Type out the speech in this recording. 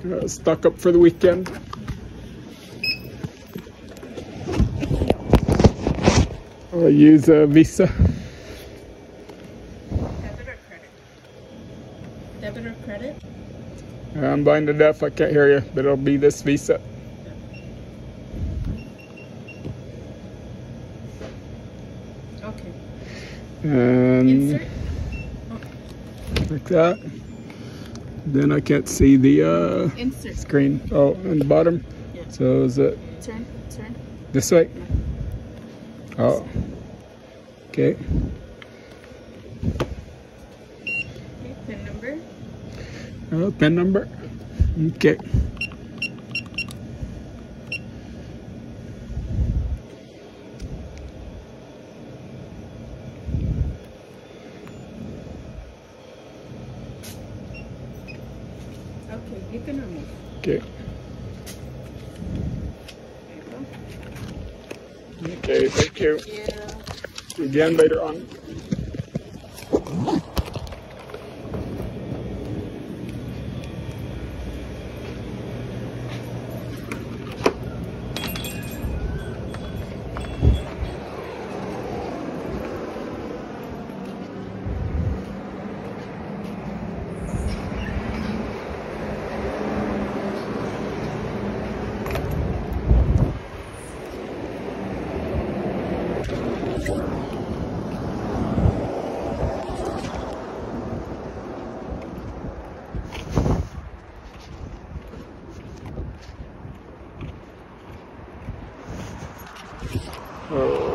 Stock up for the weekend. I'll use a Visa. Debit or credit? Debit or credit? I'm blind to deaf, I can't hear you, but it'll be this Visa. Okay. And Insert. like that. Then I can't see the Insert. screen. Oh, on the bottom. Yeah. So is it Turn. this way? Oh. Okay. Okay. PIN number. PIN number. Okay. Okay, you can remove. Okay. There you Okay, thank you. go. Yeah. See you again later on. Oh.